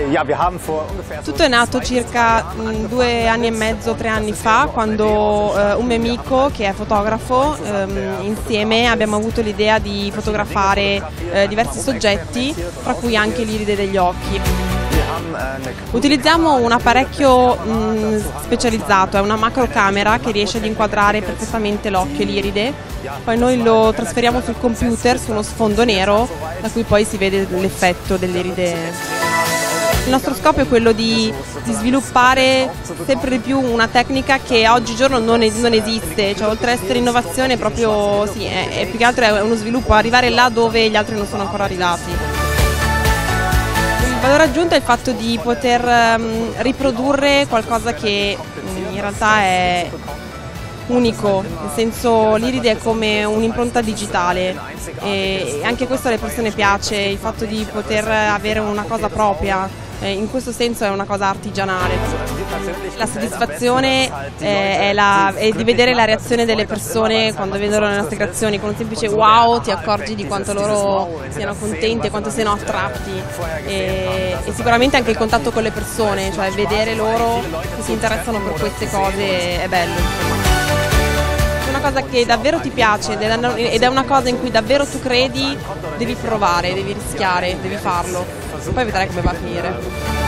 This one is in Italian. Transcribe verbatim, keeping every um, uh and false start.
Tutto è nato circa mh, due anni e mezzo, tre anni fa, quando eh, un mio amico che è fotografo, ehm, insieme abbiamo avuto l'idea di fotografare eh, diversi soggetti, tra cui anche l'iride degli occhi. Utilizziamo un apparecchio mh, specializzato, è una macrocamera che riesce ad inquadrare perfettamente l'occhio e l'iride, poi noi lo trasferiamo sul computer su uno sfondo nero da cui poi si vede l'effetto dell'iride. Il nostro scopo è quello di, di sviluppare sempre di più una tecnica che oggigiorno non, es non esiste, cioè oltre ad essere innovazione proprio, sì, è, è più che altro è uno sviluppo, arrivare là dove gli altri non sono ancora arrivati. Il valore aggiunto è il fatto di poter um, riprodurre qualcosa che um, in realtà è unico, nel senso l'iride è come un'impronta digitale e anche questo alle persone piace, il fatto di poter avere una cosa propria, eh, in questo senso è una cosa artigianale. La soddisfazione eh, è, la, è di vedere la reazione delle persone quando vedono le nostre creazioni, con un semplice wow ti accorgi di quanto loro siano contenti e quanto siano attratti e, e sicuramente anche il contatto con le persone, cioè vedere loro che si interessano per queste cose è bello. È una cosa che davvero ti piace ed è una cosa in cui davvero tu credi, devi provare, devi rischiare, devi farlo, poi vedrai come va a finire.